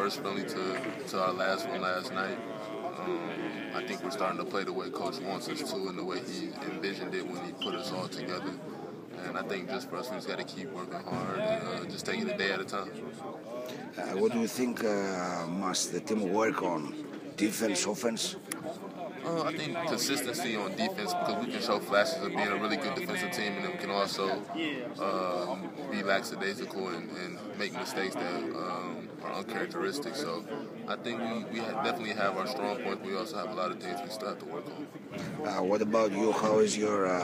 friendly to our last one last night. I think we're starting to play the way Coach wants us to and the way he envisioned it when he put us all together. And I think just for us, we just got to keep working hard and just take it a day at a time. What do you think must the team work on? Defense, offense? I think consistency on defense, because we can show flashes of being a really good defensive team, and then we can also be lackadaisical and make mistakes that are uncharacteristic. So I think we definitely have our strong points, but we also have a lot of things we still have to work on. What about you? How is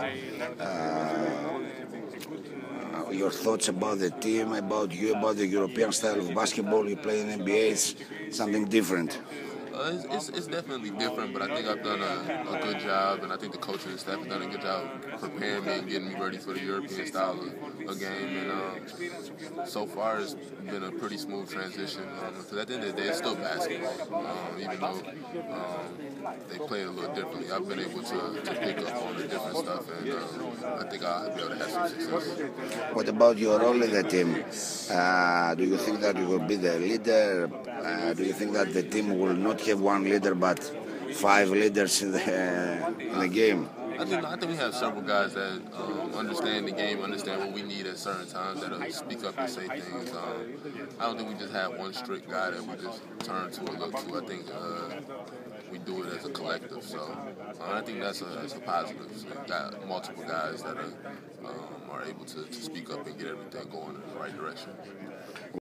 your thoughts about the team, about you, about the European style of basketball? You play in NBA, it's something different. It's definitely different, but I think I've done a good job, and I think the coaching and staff have done a good job preparing me and getting me ready for the European style of game. And so far, it's been a pretty smooth transition. Because at the end of the day, it's still basketball, even though they play it a little differently. I've been able to pick up on the different stuff, and I think I'll be able to have some success. What about your role in the team? Do you think that you will be the leader? Do you think that the team will not have one leader but 5 leaders in the game? I think we have several guys that understand the game, understand what we need at certain times, that'll speak up and say things. I don't think we just have one strict guy that we just turn to or look to. I think we do it as a collective. So I think that's a positive. So we've got multiple guys that are able to speak up and get everything going in the right direction.